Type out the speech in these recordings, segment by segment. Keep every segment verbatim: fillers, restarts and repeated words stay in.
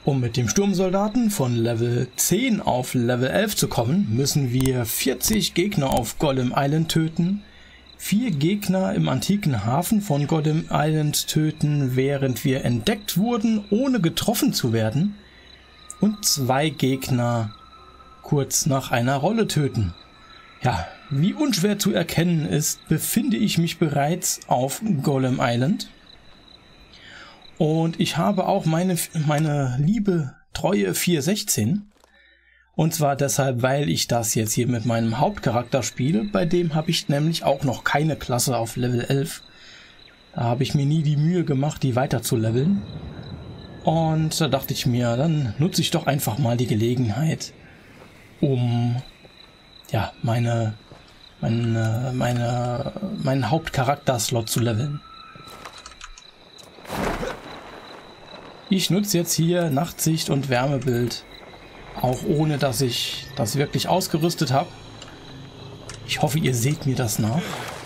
Um mit dem Sturmsoldaten von Level zehn auf Level elf zu kommen, müssen wir vierzig Gegner auf Golem Island töten, vier Gegner im antiken Hafen von Golem Island töten, während wir entdeckt wurden, ohne getroffen zu werden, und zwei Gegner kurz nach einer Rolle töten. Ja, wie unschwer zu erkennen ist, befinde ich mich bereits auf Golem Island. Und ich habe auch meine, meine liebe, treue vier sechzehn. Und zwar deshalb, weil ich das jetzt hier mit meinem Hauptcharakter spiele. Bei dem habe ich nämlich auch noch keine Klasse auf Level elf. Da habe ich mir nie die Mühe gemacht, die weiter zu leveln. Und da dachte ich mir, dann nutze ich doch einfach mal die Gelegenheit, um ja, meine, meine, meine, meinen Hauptcharakter-Slot zu leveln. Ich nutze jetzt hier Nachtsicht und Wärmebild, auch ohne dass ich das wirklich ausgerüstet habe. Ich hoffe, ihr seht mir das nach.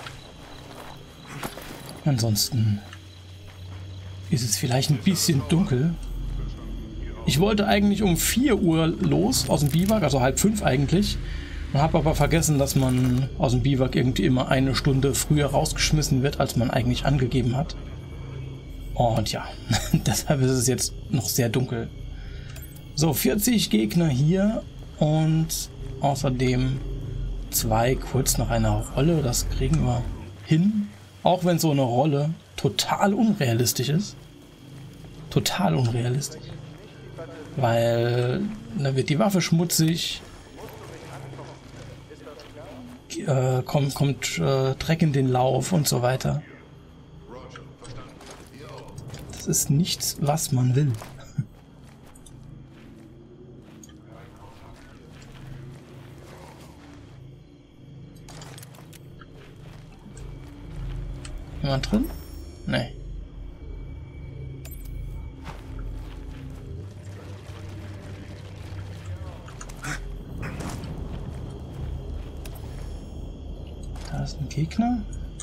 Ansonsten ist es vielleicht ein bisschen dunkel. Ich wollte eigentlich um vier Uhr los aus dem Biwak, also halb fünf eigentlich. Und habe aber vergessen, dass man aus dem Biwak irgendwie immer eine Stunde früher rausgeschmissen wird, als man eigentlich angegeben hat. Und ja, deshalb ist es jetzt noch sehr dunkel. So, vierzig Gegner hier und außerdem zwei kurz nach einer Rolle. Das kriegen wir hin. Auch wenn so eine Rolle total unrealistisch ist. Total unrealistisch. Weil da wird die Waffe schmutzig. Äh, kommt kommt äh, Dreck in den Lauf und so weiter. Das ist nichts, was man will. Jemand drin? Nee. Da ist ein Gegner.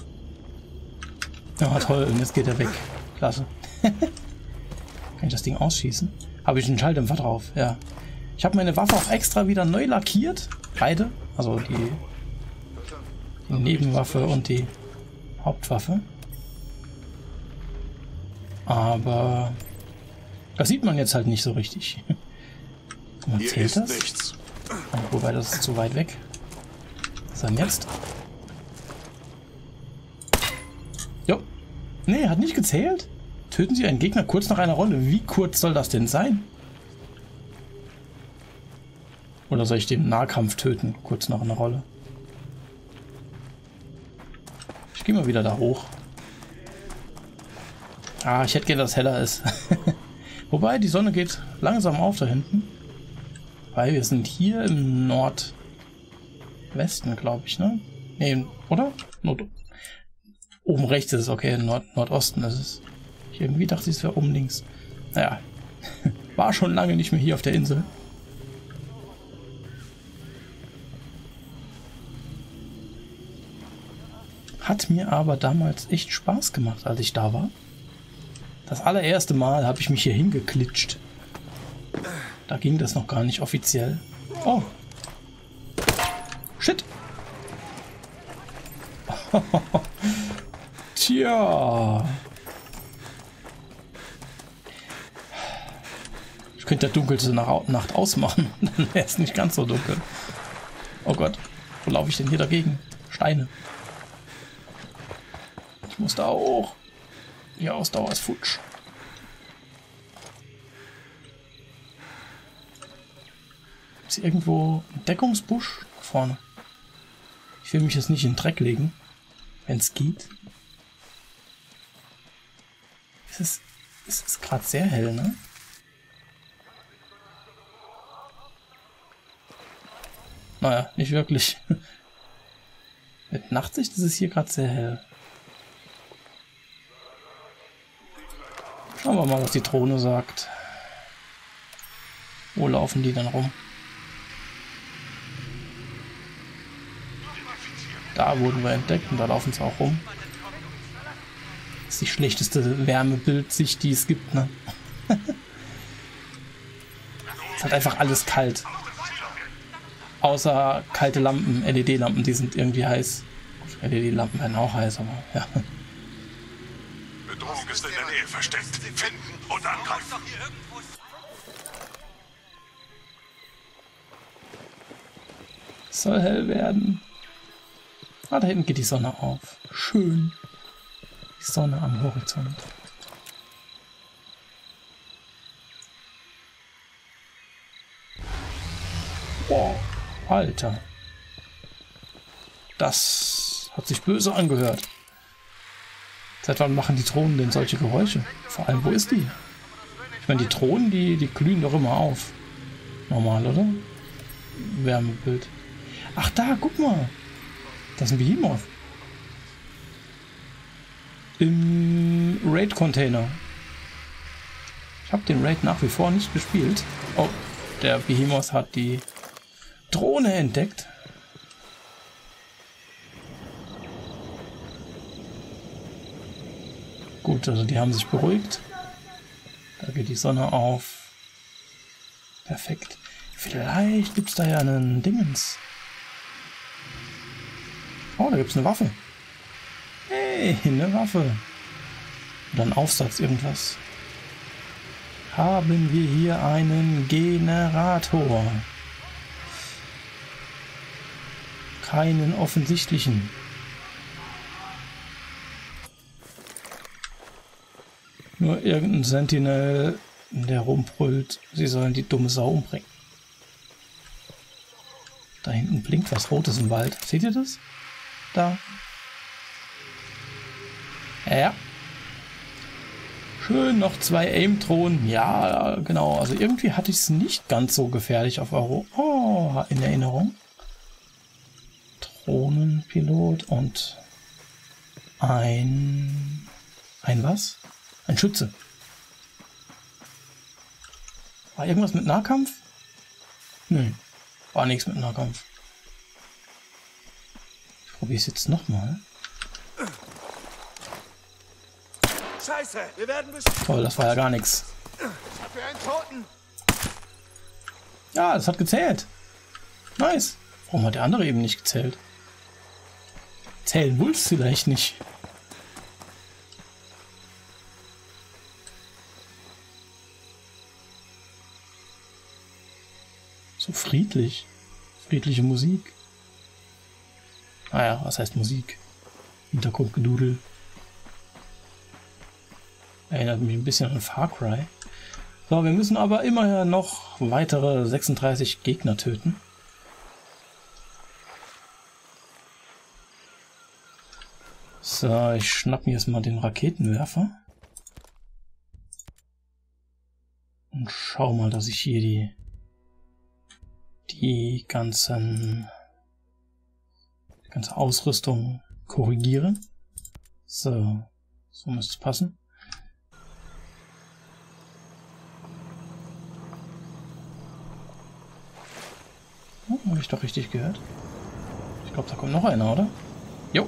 Ja, toll, und jetzt geht er weg. Klasse. Kann ich das Ding ausschießen? Habe ich einen Schalldämpfer drauf, ja. Ich habe meine Waffe auch extra wieder neu lackiert. Beide. Also die, die Nebenwaffe und die Hauptwaffe. Aber das sieht man jetzt halt nicht so richtig. Man zählt das? Nichts. Wobei, das ist zu weit weg. Was ist denn jetzt? Jo. Nee, hat nicht gezählt. Töten Sie einen Gegner kurz nach einer Rolle. Wie kurz soll das denn sein? Oder soll ich den Nahkampf töten, kurz nach einer Rolle? Ich gehe mal wieder da hoch. Ah, ich hätte gerne, dass es heller ist. Wobei, die Sonne geht langsam auf da hinten. Weil wir sind hier im Nordwesten, glaube ich, ne? Ne, oder? Nord Oben rechts ist es, okay, Nord Nordosten ist es. Ich irgendwie dachte ich, es wäre oben links. Naja, war schon lange nicht mehr hier auf der Insel. Hat mir aber damals echt Spaß gemacht, als ich da war. Das allererste Mal habe ich mich hier hingeklitscht. Da ging das noch gar nicht offiziell. Oh. Shit. Tja. Ich könnte der dunkelste Nacht ausmachen. Dann wäre es nicht ganz so dunkel. Oh Gott. Wo laufe ich denn hier dagegen? Steine. Ich muss da hoch. Die Ausdauer ist futsch. Ist hier irgendwo ein Deckungsbusch? Vorne. Ich will mich jetzt nicht in den Dreck legen. Wenn es geht. Es ist, es ist gerade sehr hell, ne? Naja, nicht wirklich. Mit Nachtsicht ist es hier gerade sehr hell. Schauen wir mal, was die Drohne sagt. Wo laufen die denn rum? Da wurden wir entdeckt und da laufen sie auch rum. Das ist die schlechteste Wärmebildsicht, die es gibt, ne? ist halt einfach alles kalt. Außer kalte Lampen, L E D-Lampen, die sind irgendwie heiß. L E D-Lampen werden auch heiß, aber ja. Bedrohung ist in der Nähe versteckt. Finden und angreifen. Es soll hell werden. Ah, da hinten geht die Sonne auf. Schön. Die Sonne am Horizont. Boah, Alter. Das hat sich böse angehört. Seit wann machen die Drohnen denn solche Geräusche? Vor allem, wo ist die? Ich meine, die Drohnen, die, die glühen doch immer auf. Normal, oder? Wärmebild. Ach da, guck mal. Das ist ein Behemoth. Im Raid-Container. Ich habe den Raid nach wie vor nicht gespielt. Oh, der Behemoth hat die Drohne entdeckt. Gut, also die haben sich beruhigt. Da geht die Sonne auf. Perfekt. Vielleicht gibt es da ja einen Dingens. Oh, da gibt es eine Waffe. Hey, eine Waffe. Oder ein Aufsatz, irgendwas. Haben wir hier einen Generator. Keinen offensichtlichen. Nur irgendein Sentinel, der rumbrüllt, sie sollen die dumme Sau umbringen. Da hinten blinkt was Rotes im Wald. Seht ihr das? Da. Ja. Schön, noch zwei Aim-Drohnen. Ja, genau. Also irgendwie hatte ich es nicht ganz so gefährlich auf Euro. Oh, in Erinnerung. Drohnenpilot und ein... Ein was? Ein Schütze. War irgendwas mit Nahkampf? Nö. War nichts mit Nahkampf. Ich probiere es jetzt nochmal. Scheiße, wir werden Toll, das war ja gar nichts. für einen Toten. Ja, das hat gezählt. Nice. Warum hat der andere eben nicht gezählt? Zählen wollt's vielleicht nicht. So friedlich. Friedliche Musik. Naja, was heißt Musik? Hintergrundgedudel. Erinnert mich ein bisschen an Far Cry. So, wir müssen aber immerhin noch weitere sechsunddreißig Gegner töten. So, ich schnapp mir jetzt mal den Raketenwerfer. Und schau mal, dass ich hier die die ganzen die ganze Ausrüstung korrigiere. So, so müsste es passen. Oh, habe ich doch richtig gehört. Ich glaube, da kommt noch einer, oder? Jo.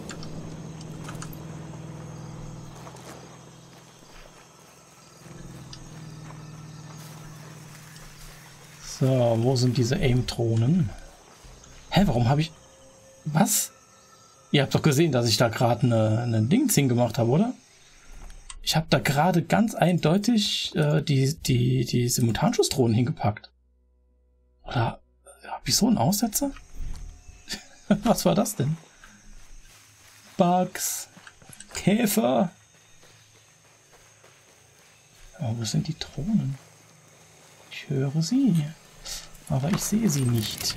So, wo sind diese Aim-Drohnen? Hä, warum habe ich... Was? Ihr habt doch gesehen, dass ich da gerade eine, eine Dings hingemacht habe, oder? Ich habe da gerade ganz eindeutig äh, die, die, die Simultanschussdrohnen hingepackt. Oder habe ich so einen Aussetzer? Was war das denn? Bugs. Käfer. Oh, wo sind die Drohnen? Ich höre sie. Aber ich sehe sie nicht.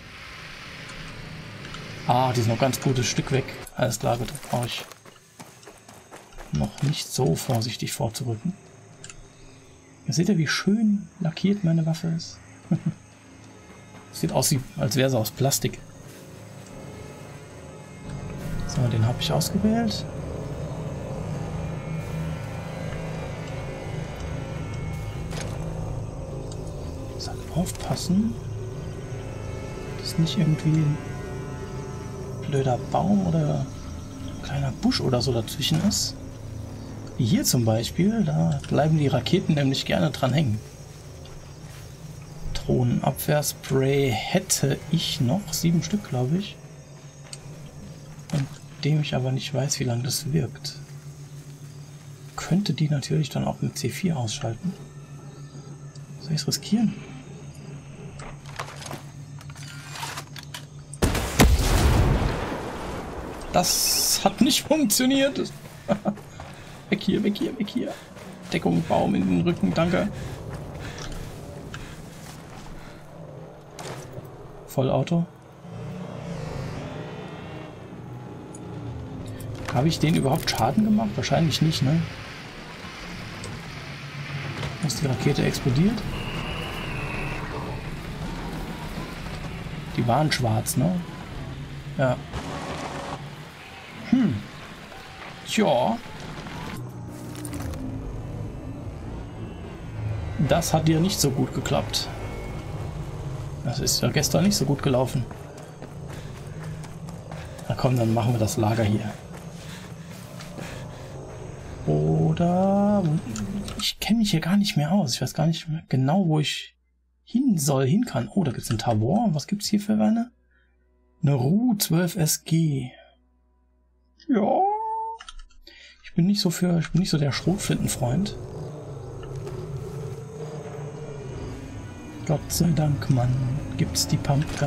Ah, die sind noch ganz gutes Stück weg. Alles klar, bitte brauche ich noch nicht so vorsichtig vorzurücken. Ihr seht ja, wie schön lackiert meine Waffe ist. Sieht aus, als wäre sie aus Plastik. So, den habe ich ausgewählt. Aufpassen, dass nicht irgendwie ein blöder Baum oder ein kleiner Busch oder so dazwischen ist. Wie hier zum Beispiel, da bleiben die Raketen nämlich gerne dran hängen. Zitronenabwehrspray hätte ich noch. Sieben Stück, glaube ich. Von dem ich aber nicht weiß, wie lange das wirkt. Könnte die natürlich dann auch mit C vier ausschalten. Soll ich es riskieren? Das hat nicht funktioniert. Weg hier, weg hier, weg hier. Deckung, Baum in den Rücken, danke. Vollauto. Habe ich denen überhaupt Schaden gemacht? Wahrscheinlich nicht, ne? Ist die Rakete explodiert? Die waren schwarz, ne? Ja. Hm. Tja. Das hat dir nicht so gut geklappt. Das ist ja gestern nicht so gut gelaufen. Na komm, dann machen wir das Lager hier. Oder... Ich kenne mich hier gar nicht mehr aus. Ich weiß gar nicht mehr genau, wo ich hin soll, hin kann. Oh, da gibt es ein Tabor. Was gibt es hier für eine? Eine Ru zwölf S G. Ja. Ich bin nicht so für... Ich bin nicht so der Schrotflintenfreund. Gott sei Dank, Mann, gibt's die Pumpgun.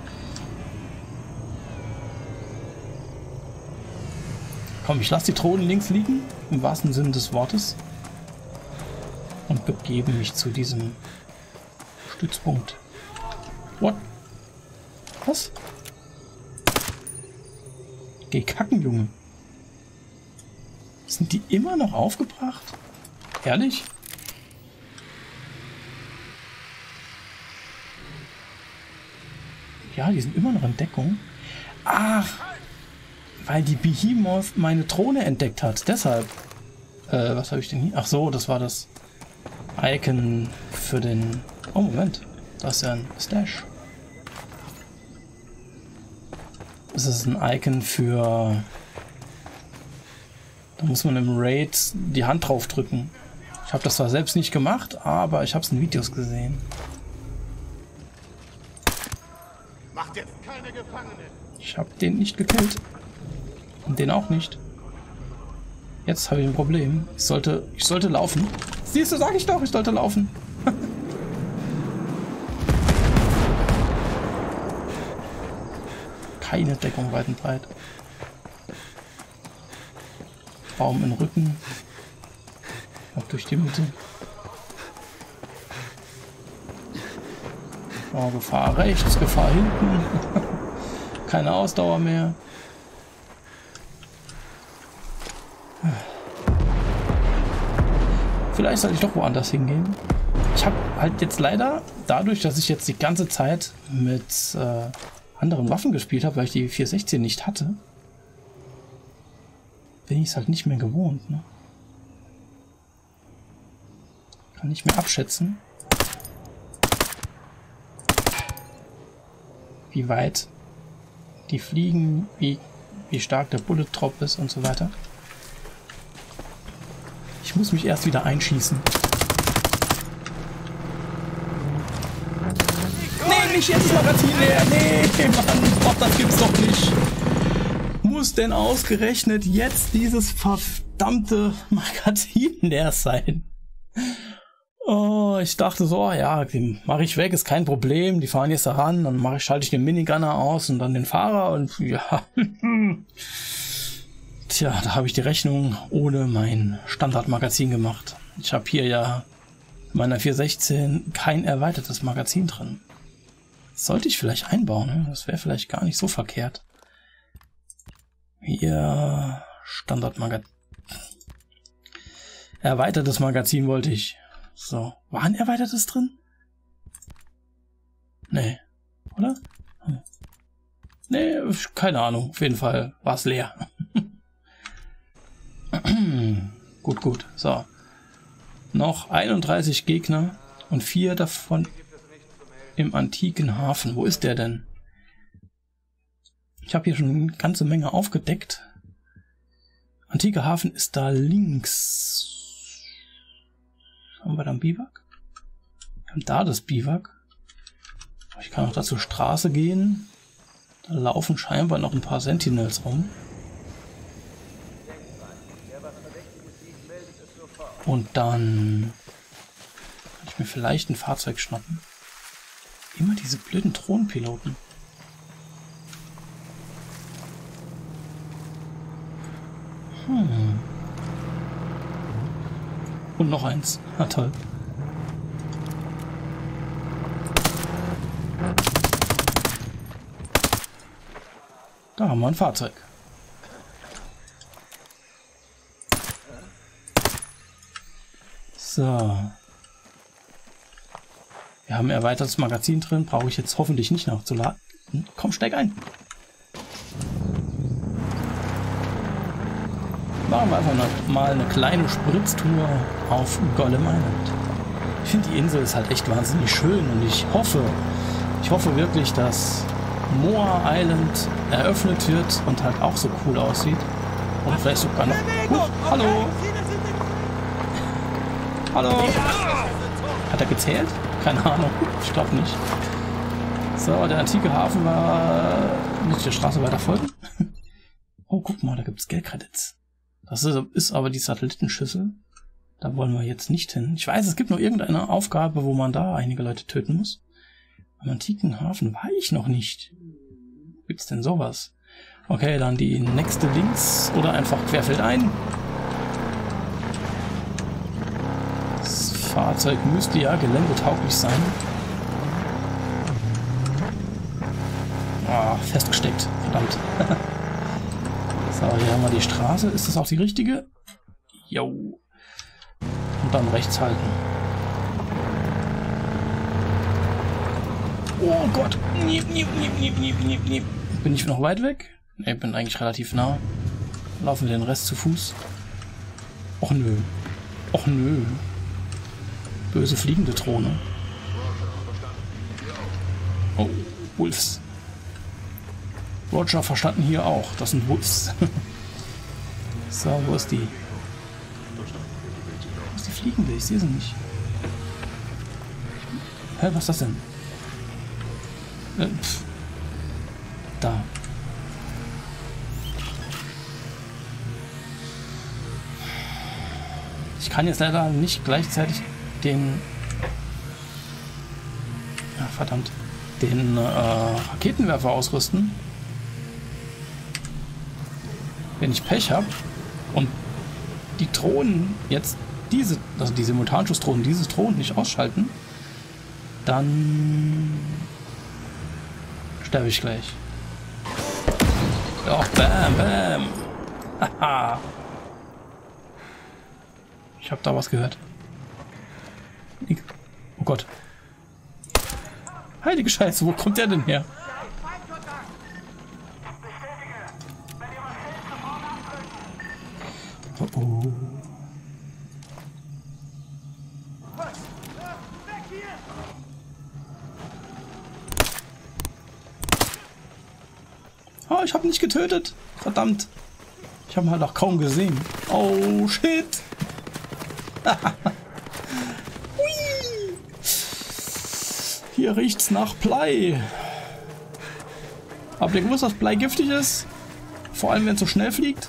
Komm, ich lasse die Drohnen links liegen, im wahrsten Sinne des Wortes. Und begebe mich zu diesem Stützpunkt. What? Was? Geh kacken, Junge. Sind die immer noch aufgebracht? Ehrlich? Ja, die sind immer noch in Deckung. Ach, weil die Behemoth meine Drohne entdeckt hat. Deshalb. Äh, was habe ich denn hier? Ach so, das war das Icon für den... Oh, Moment. Da ist ja ein Stash. Das ist ein Icon für... Da muss man im Raid die Hand drauf drücken. Ich habe das zwar selbst nicht gemacht, aber ich habe es in Videos gesehen. Macht jetzt keine Gefangenen. Ich habe den nicht gekillt. Und den auch nicht. Jetzt habe ich ein Problem. Ich sollte, ich sollte laufen. Siehst du, sag ich doch, ich sollte laufen. Keine Deckung weit und breit. Baum im Rücken. Ab durch die Mitte. Oh, Gefahr rechts, Gefahr hinten. Keine Ausdauer mehr. Vielleicht sollte ich doch woanders hingehen. Ich habe halt jetzt leider, dadurch, dass ich jetzt die ganze Zeit mit äh, anderen Waffen gespielt habe, weil ich die vier sechzehn nicht hatte, bin ich es halt nicht mehr gewohnt. Ne? Kann nicht mehr abschätzen, wie weit die fliegen, wie, wie stark der Bullet Drop ist und so weiter. Ich muss mich erst wieder einschießen. Nee, nicht jetzt das Magazin leer. Nee, Mann, oh, das gibt's doch nicht. Muss denn ausgerechnet jetzt dieses verdammte Magazin leer sein? Oh, ich dachte so, ja, den mache ich weg, ist kein Problem. Die fahren jetzt da ran, dann mache ich, schalte ich den Minigunner aus und dann den Fahrer und ja. Tja, da habe ich die Rechnung ohne mein Standardmagazin gemacht. Ich habe hier ja in meiner vier sechzehn kein erweitertes Magazin drin. Das sollte ich vielleicht einbauen, ne? Das wäre vielleicht gar nicht so verkehrt. Hier Standardmagazin. Erweitertes Magazin wollte ich. So, war ein erweitertes drin? Nee, oder? Hm. Nee, keine Ahnung. Auf jeden Fall war es leer. Gut, gut. So. Noch einunddreißig Gegner und vier davon im antiken Hafen. Wo ist der denn? Ich habe hier schon eine ganze Menge aufgedeckt. Antiker Hafen ist da links. Haben wir da ein Biwak? Wir haben da das Biwak. Ich kann auch da zur Straße gehen. Da laufen scheinbar noch ein paar Sentinels rum. Und dann kann ich mir vielleicht ein Fahrzeug schnappen. Immer diese blöden Drohnenpiloten. Hm. Und noch eins. Na toll. Da haben wir ein Fahrzeug. So. Wir haben ein erweitertes Magazin drin. Brauche ich jetzt hoffentlich nicht nachzuladen. Komm, steig ein. Machen wir einfach mal eine kleine Spritztour auf Golem Island. Ich finde, die Insel ist halt echt wahnsinnig schön und ich hoffe, ich hoffe wirklich, dass Moa Island eröffnet wird und halt auch so cool aussieht. Und vielleicht sogar noch... Uh, hallo! Hallo! Hat er gezählt? Keine Ahnung. Ich glaube nicht. So, der antike Hafen war... Muss ich der Straße weiter folgen? Oh, guck mal, da gibt es Geldcredits. Das ist, ist aber die Satellitenschüssel. Da wollen wir jetzt nicht hin. Ich weiß, es gibt noch irgendeine Aufgabe, wo man da einige Leute töten muss. Am antiken Hafen war ich noch nicht. Gibt's denn sowas? Okay, dann die nächste links oder einfach querfeldein. Das Fahrzeug müsste ja geländetauglich sein. Ah, festgesteckt. Verdammt. So, hier haben wir die Straße. Ist das auch die richtige? Jo. Und dann rechts halten. Oh Gott. Niep, niep, niep, niep, niep, niep, niep. Bin ich noch weit weg? Ne, bin eigentlich relativ nah. Laufen wir den Rest zu Fuß. Och nö. Och nö. Böse fliegende Drohne. Oh, Wolves. Roger, verstanden hier auch. Das sind Wolves. So, wo ist die? Wo ist die fliegende? Ich sehe sie nicht. Hä, was ist das denn? Äh, pff. Da. Ich kann jetzt leider nicht gleichzeitig den... Ja, verdammt. Den äh, Raketenwerfer ausrüsten. Wenn ich Pech habe und die Drohnen jetzt diese, also die Simultanschussdrohnen dieses Drohnen nicht ausschalten, dann sterbe ich gleich. Doch, bam, bam. Haha. Ich habe da was gehört. Oh Gott. Heilige Scheiße, wo kommt der denn her? Oh oh. Oh, ich habe nicht getötet. Verdammt. Ich habe ihn halt auch kaum gesehen. Oh, shit. Hui. Hier riecht's nach Blei. Habt ihr gewusst, dass Blei giftig ist? Vor allem, wenn es so schnell fliegt.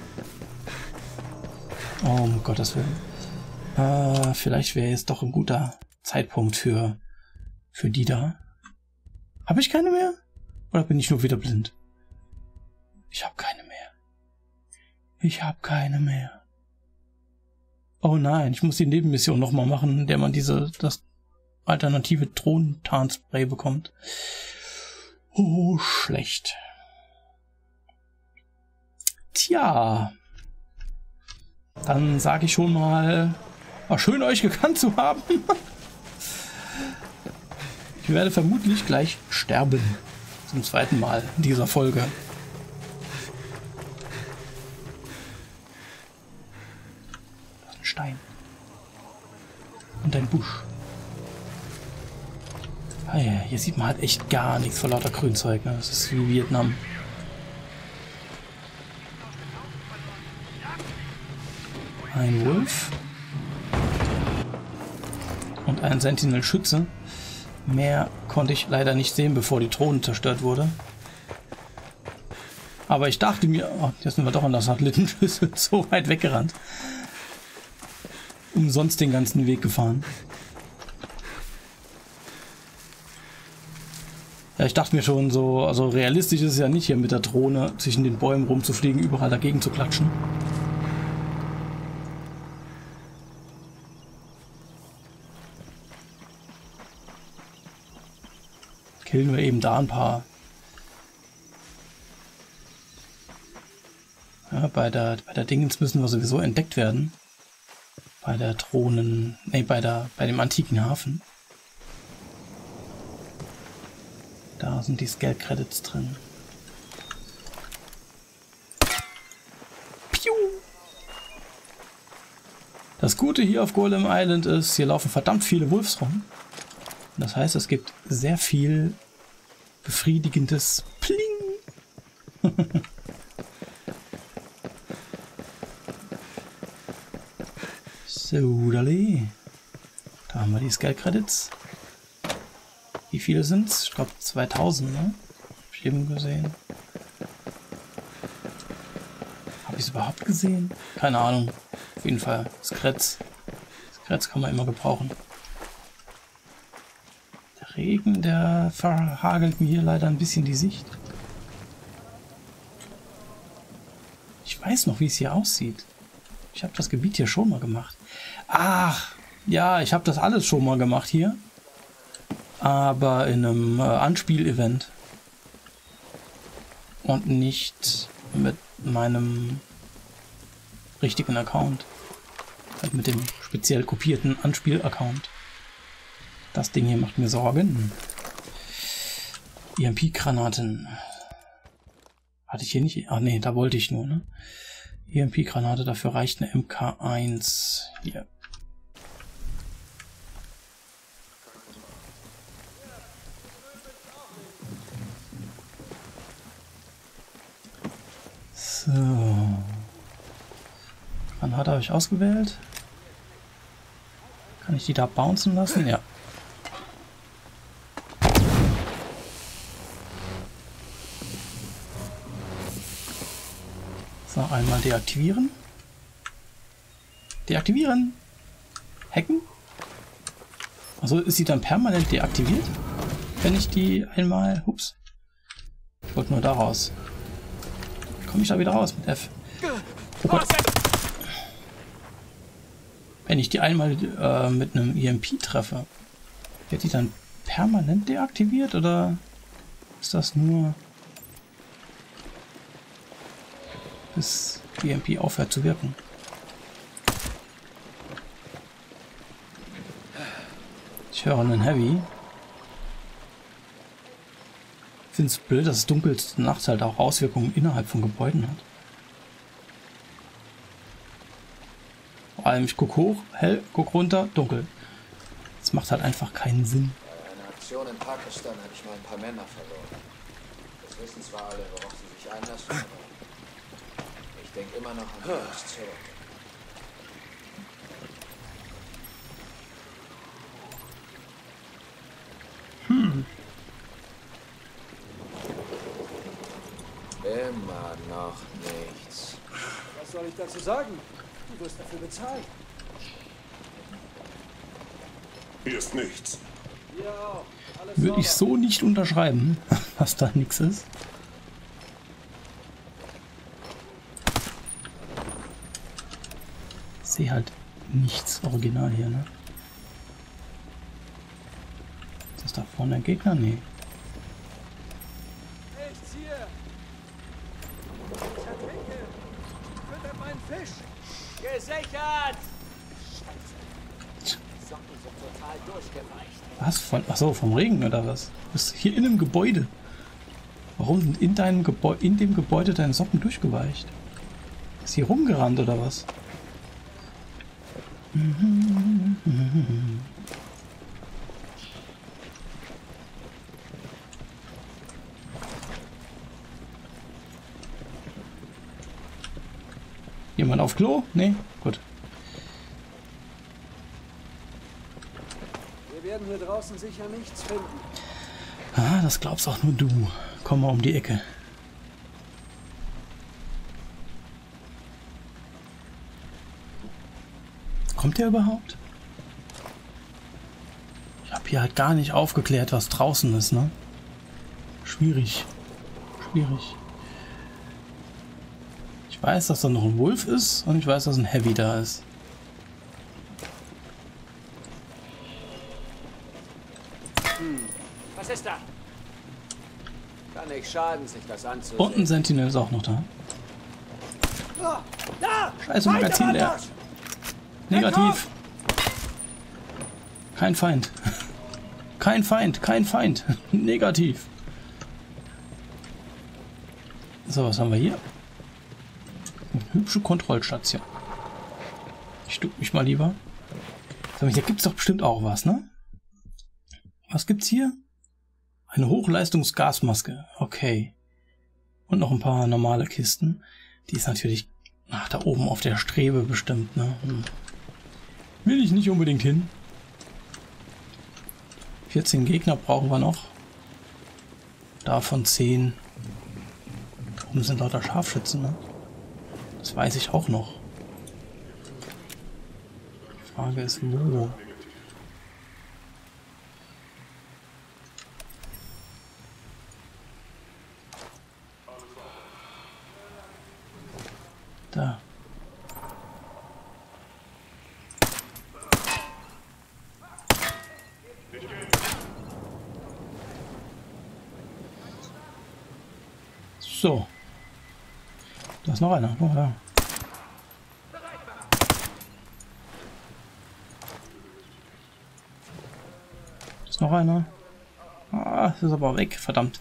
Oh, um Gottes Willen. Äh, vielleicht wäre jetzt doch ein guter Zeitpunkt für, für die da. Habe ich keine mehr? Oder bin ich nur wieder blind? Ich habe keine mehr. Ich habe keine mehr. Oh nein, ich muss die Nebenmission nochmal machen, in der man diese, das alternative Drohnentarnspray bekommt. Oh, schlecht. Tja. Dann sage ich schon mal, war schön euch gekannt zu haben. Ich werde vermutlich gleich sterben. Zum zweiten Mal in dieser Folge. Das ist ein Stein. Und ein Busch. Ah ja, hier sieht man halt echt gar nichts vor lauter Grünzeug. Ne? Das ist wie Vietnam. Ein Wolf. Und ein Sentinel-Schütze. Mehr konnte ich leider nicht sehen, bevor die Drohne zerstört wurde. Aber ich dachte mir, oh, jetzt sind wir doch an der Satellitenschüssel so weit weggerannt. Umsonst den ganzen Weg gefahren. Ja, ich dachte mir schon so, also realistisch ist es ja nicht, hier mit der Drohne zwischen den Bäumen rumzufliegen, überall dagegen zu klatschen. Killen wir eben da ein paar. Ja, bei der, bei der Dingens müssen wir sowieso entdeckt werden. Bei der Drohnen, nee, bei der, bei dem antiken Hafen. Da sind die Scale Credits drin. Piu! Das Gute hier auf Golem Island ist, hier laufen verdammt viele Wolves rum. Das heißt, es gibt sehr viel befriedigendes Pling. So, dali. Da haben wir die Scale Credits. Wie viele sind's? Ich glaube zweitausend, ne? Hab ich eben gesehen. Habe ich es überhaupt gesehen? Keine Ahnung. Auf jeden Fall. Screts. Screts kann man immer gebrauchen. Der Regen, der verhagelt mir hier leider ein bisschen die Sicht. Ich weiß noch, wie es hier aussieht. Ich habe das Gebiet hier schon mal gemacht. Ach, ja, ich habe das alles schon mal gemacht hier. Aber in einem äh, Anspiel-Event. Und nicht mit meinem richtigen Account. Halt mit dem speziell kopierten Anspiel-Account. Das Ding hier macht mir Sorgen. E M P-Granaten. Hatte ich hier nicht... Ach nee, da wollte ich nur, ne? E M P-Granate, dafür reicht eine M K eins. Hier. So. Granate habe ich ausgewählt. Kann ich die da bouncen lassen? Ja. So, einmal deaktivieren. Deaktivieren. Hacken. Also ist sie dann permanent deaktiviert? Wenn ich die einmal... Ups. Ich wollte nur da raus. Komme ich da wieder raus mit F? Oh Gott. Wenn ich die einmal äh, mit einem E M P treffe, wird die dann permanent deaktiviert oder ist das nur bis die E M P aufhört zu wirken? Ich höre einen Heavy. Ich finde es blöd, dass es dunkel nachts halt auch Auswirkungen innerhalb von Gebäuden hat. Vor allem, ich gucke hoch, hell, guck runter, dunkel. Das macht halt einfach keinen Sinn. Bei einer Aktion in Pakistan habe ich mal ein paar Männer verloren. Das wissen zwar alle, worauf sie sich einlassen, aber ich denke immer noch an das zurück. Hm. Immer noch nichts. Was soll ich dazu sagen? Du wirst dafür bezahlen. Hier ist nichts. Ja, alles Würde ich so nicht unterschreiben, dass da nichts ist. Ich sehe halt nichts original hier, ne? Ist das da vorne ein Gegner? Nee. Nichts hier. Ich ertrinke. Füttert meinen Fisch. Gesichert. Socken sind total durchgeweicht. Was? Von, achso, vom Regen oder was? Du bist hier in einem Gebäude. Warum sind in deinem Gebäude, in dem Gebäude deine Socken durchgeweicht? Ist hier rumgerannt oder was? Jemand auf Klo? Nee? Gut. Wir werden hier draußen draußen sicher nichts finden. Ah, das glaubst auch nur du. Komm mal um die Ecke. Kommt der überhaupt? Ich habe hier halt gar nicht aufgeklärt, was draußen ist, ne? Schwierig. Schwierig. Ich weiß, dass da noch ein Wolf ist und ich weiß, dass ein Heavy da ist. Hm. Was ist da? Kann nicht schaden, sich das anzusehen. Und ein Sentinel ist auch noch da. Da! Da! Scheiße, Magazin leer. Negativ. Kein Feind. Kein Feind, kein Feind. Negativ. So, was haben wir hier? Eine hübsche Kontrollstation. Ich duck mich mal lieber. So, hier gibt es doch bestimmt auch was, ne? Was gibt's hier? Eine Hochleistungsgasmaske. Okay. Und noch ein paar normale Kisten. Die ist natürlich ach, da oben auf der Strebe bestimmt, ne? Hm. Will ich nicht unbedingt hin. vierzehn Gegner brauchen wir noch. Davon zehn. Da oben sind lauter Scharfschützen, ne? Das weiß ich auch noch. Die Frage ist, wo? Da. So. Da ist noch einer. Oh, ja. Da ist noch einer. Ah, das ist aber weg. Verdammt.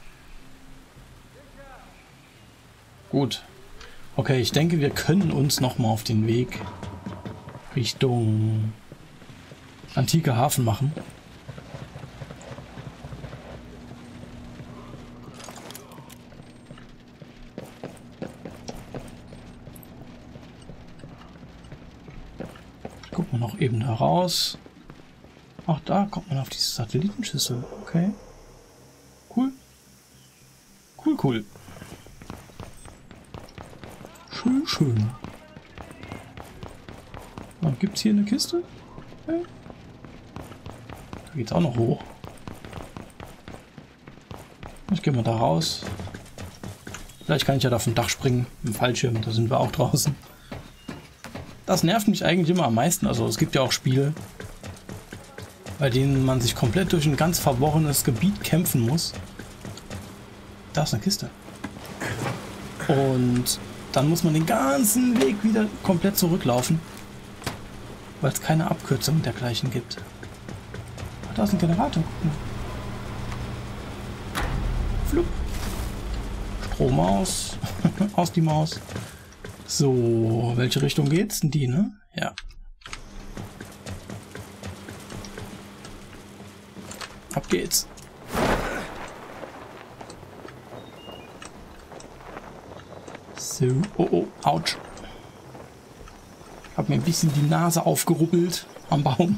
Gut. Okay, ich denke, wir können uns noch mal auf den Weg Richtung antike Hafen machen. Gucken wir noch eben da raus. Ach, da kommt man auf diese Satellitenschüssel. Okay. Cool. Cool, cool. Schön, schön. Gibt es hier eine Kiste? Okay. Da geht's auch noch hoch. Ich gehe mal da raus. Vielleicht kann ich ja da vom Dach springen. Im Fallschirm, da sind wir auch draußen. Das nervt mich eigentlich immer am meisten. Also es gibt ja auch Spiele, bei denen man sich komplett durch ein ganz verworrenes Gebiet kämpfen muss. Da ist eine Kiste. Und dann muss man den ganzen Weg wieder komplett zurücklaufen, weil es keine Abkürzung dergleichen gibt. Ach, da ist ein Generator. Guck mal. Flup. Strom aus. Aus die Maus. So, welche Richtung geht's? Die, ne? Ja. Ab geht's. So, oh oh, ouch. Hab mir ein bisschen die Nase aufgerubbelt am Baum.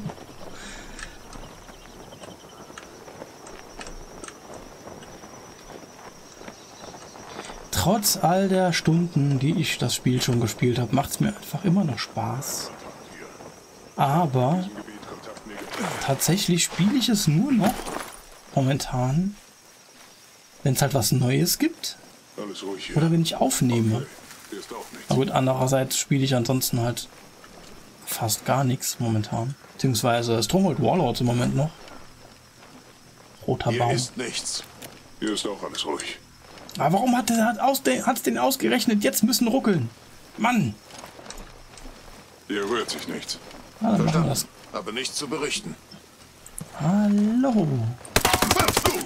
Trotz all der Stunden, die ich das Spiel schon gespielt habe, macht es mir einfach immer noch Spaß. Aber tatsächlich spiele ich es nur noch momentan, wenn es halt was Neues gibt. Alles ruhig hier. Oder wenn ich aufnehme. Okay. Hier ist auch nichts. Na gut, andererseits spiele ich ansonsten halt fast gar nichts momentan. Beziehungsweise Stronghold Warlords im Moment noch. Roter Hier Baum. ist nichts. Hier ist auch alles ruhig. Aber warum hat er hat es den ausgerechnet? Jetzt müssen ruckeln. Mann! Hier rührt sich nichts. Ah, dann machen wir das. Aber nichts zu berichten. Hallo. Verflucht!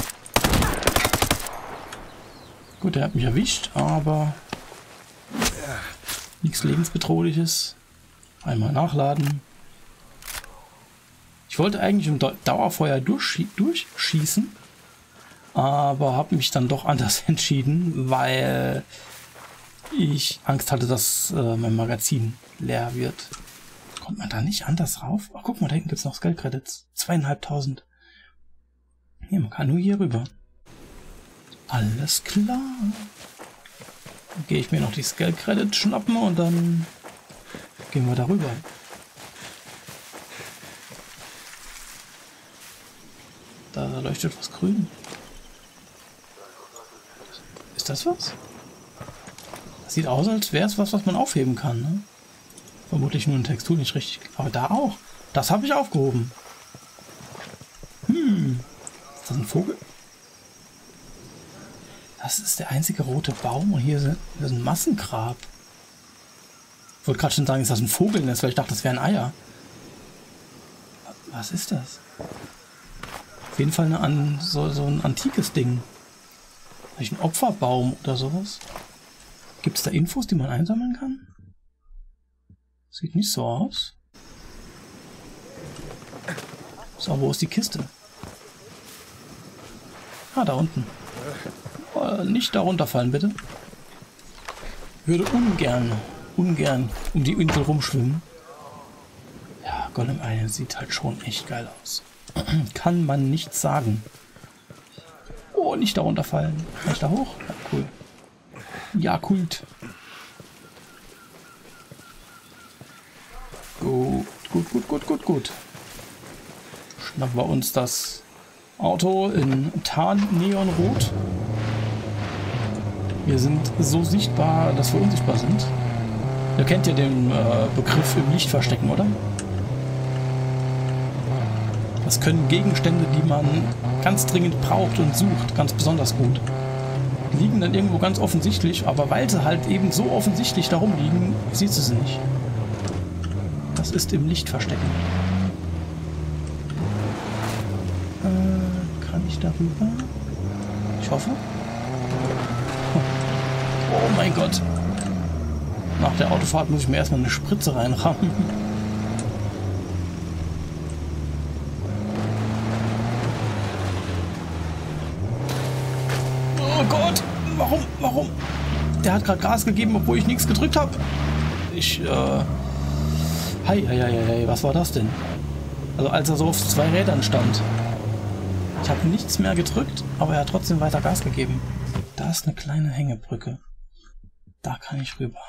Gut, er hat mich erwischt, aber nichts lebensbedrohliches. Einmal nachladen. Ich wollte eigentlich im Dauerfeuer durchschie durchschießen, aber habe mich dann doch anders entschieden, weil ich Angst hatte, dass äh, mein Magazin leer wird. Kommt man da nicht anders rauf? Ach, guck mal, da hinten gibt es noch Skull-Credits. Zweieinhalbtausend. Nee, man kann nur hier rüber. Alles klar. Dann gehe ich mir noch die Skill Credits schnappen und dann gehen wir darüber. Da leuchtet was grün. Ist das was? Das sieht aus, als wäre es was, was man aufheben kann. Ne? Vermutlich nur eine Textur nicht richtig. Aber da auch. Das habe ich aufgehoben. Hm. Ist das ein Vogel? Das ist der einzige rote Baum und hier ist ein Massengrab. Ich wollte gerade schon sagen, ist das ein Vogelnest, weil ich dachte, das wären Eier. Was ist das? Auf jeden Fall eine an, so, so ein antikes Ding. Vielleicht ein Opferbaum oder sowas. Gibt es da Infos, die man einsammeln kann? Sieht nicht so aus. So, wo ist die Kiste? Ah, da unten. Oh, nicht da runterfallen, bitte. Würde ungern, ungern um die Insel rumschwimmen. Ja, Golem Island sieht halt schon echt geil aus. Kann man nichts sagen. Oh, nicht da runterfallen. Kann ich da hoch? Ja, cool. Ja, Kult. Gut, gut, gut, gut, gut, gut. Schnappen wir uns das Auto in Tarn-Neonrot. Wir sind so sichtbar, dass wir unsichtbar sind. Ihr kennt ja den äh, Begriff im Licht verstecken, oder? Das können Gegenstände, die man ganz dringend braucht und sucht, ganz besonders gut. Die liegen dann irgendwo ganz offensichtlich, aber weil sie halt eben so offensichtlich darum liegen, sieht sie sie nicht. Das ist im Licht verstecken. Äh, kann ich darüber? Ich hoffe. Oh mein Gott. Nach der Autofahrt muss ich mir erstmal eine Spritze reinrammen. Oh Gott, warum, warum? Der hat gerade Gas gegeben, obwohl ich nichts gedrückt habe. Ich, äh... Hei, hei, hei, hei, was war das denn? Also als er so auf zwei Rädern stand. Ich habe nichts mehr gedrückt, aber er hat trotzdem weiter Gas gegeben. Da ist eine kleine Hängebrücke. Da kann ich rüber.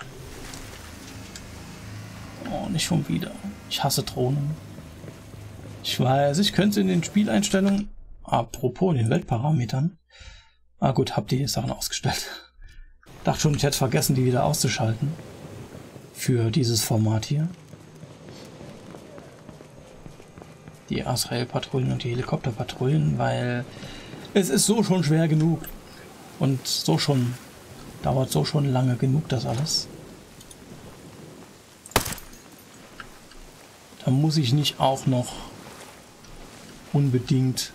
Oh, nicht schon wieder. Ich hasse Drohnen. Ich weiß, ich könnte in den Spieleinstellungen... Apropos, in den Weltparametern... Ah gut, hab die Sachen ausgestellt. Dachte schon, ich hätte vergessen, die wieder auszuschalten. Für dieses Format hier. Die Azrael-Patrouillen und die Helikopterpatrouillen, weil es ist so schon schwer genug. Und so schon... Dauert so schon lange genug, das alles. Da muss ich nicht auch noch unbedingt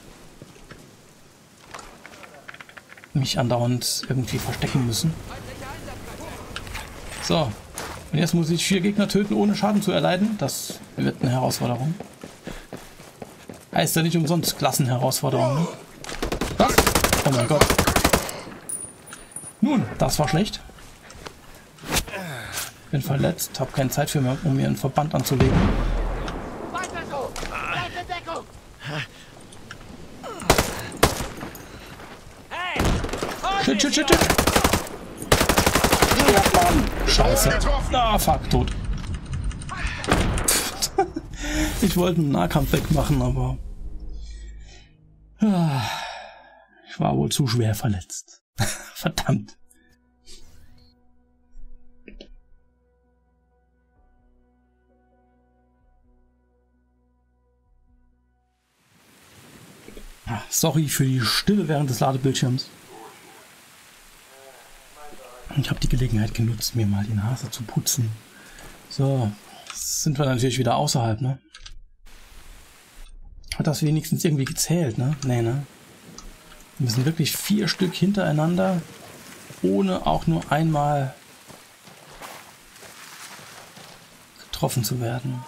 mich andauernd irgendwie verstecken müssen. So. Und jetzt muss ich vier Gegner töten, ohne Schaden zu erleiden. Das wird eine Herausforderung. Heißt ja nicht umsonst Klassenherausforderung. Ne? Was? Oh mein Gott. Nun, das war schlecht. Bin verletzt, habe keine Zeit für mehr, um mir einen Verband anzulegen. Shit, shit, shit, shit. Scheiße. Ah, fuck, tot. Ich wollte einen Nahkampf wegmachen, aber ich war wohl zu schwer verletzt. Verdammt. Sorry für die Stille während des Ladebildschirms. Ich habe die Gelegenheit genutzt, mir mal die Nase zu putzen. So, jetzt sind wir natürlich wieder außerhalb, ne? Hat das wenigstens irgendwie gezählt, ne? Nee, ne? Wir müssen wirklich vier Stück hintereinander, ohne auch nur einmal getroffen zu werden.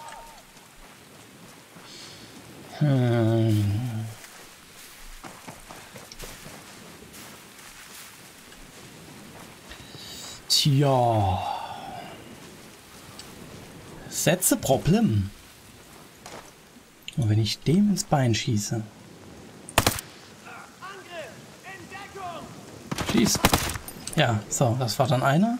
Hm. Tja. That's a problem. Und wenn ich dem ins Bein schieße. Schieß. Ja, so, das war dann einer.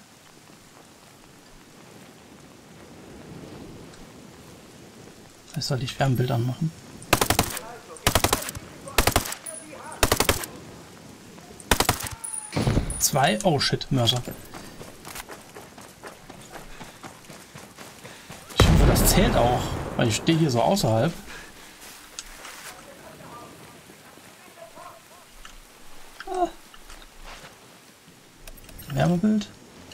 Vielleicht sollte ich Fernbild anmachen. Zwei. Oh shit, Mörser. Ich hoffe, das zählt auch, weil ich stehe hier so außerhalb. Ah. Wärmebild.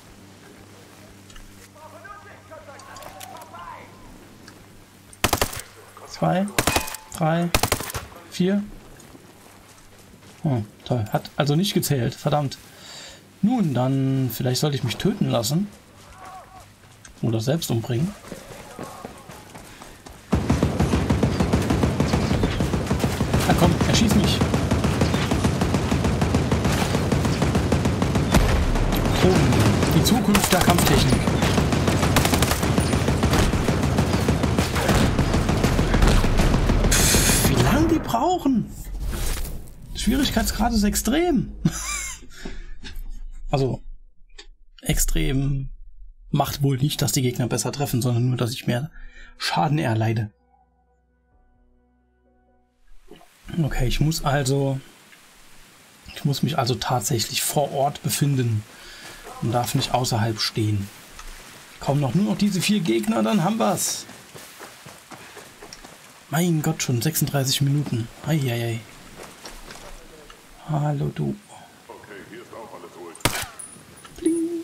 Zwei, drei, vier. Oh, toll. Hat also nicht gezählt. Verdammt. Nun, dann vielleicht sollte ich mich töten lassen. Oder selbst umbringen. Na komm, erschieß mich. Oh, die Zukunft der Kampftechnik. Pff, wie lange die brauchen? Schwierigkeitsgrad ist extrem. Also, extrem macht wohl nicht, dass die Gegner besser treffen, sondern nur, dass ich mehr Schaden erleide. Okay, ich muss also... Ich muss mich also tatsächlich vor Ort befinden und darf nicht außerhalb stehen. Kommen noch nur noch diese vier Gegner, dann haben wir's. Mein Gott, schon sechsunddreißig Minuten. Eieiei. Hallo du. Okay, hier ist auch alles ruhig. Bling.